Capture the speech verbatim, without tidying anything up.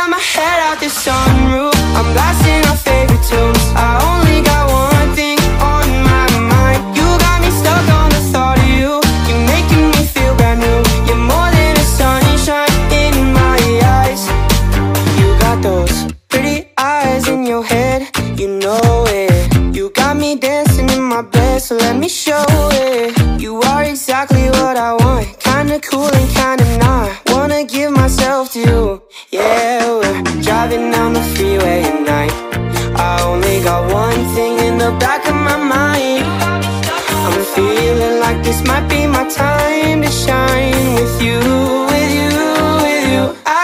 got my head out the sunroof, I'm blasting our favorite tunes. I only got one thing on my mind. You got me stuck on the thought of you. You're making me feel brand new. You're more than a sunshine in my eyes. You got those pretty eyes in your head, you know it. You got me dancing in my bed, so let me show it. You are exactly what I want, kinda cool and kinda not. Wanna give myself to you. Yeah, we're driving down the freeway at night. I only got one thing in the back of my mind. I'm feeling like this might be my time to shine with you, with you, with you. I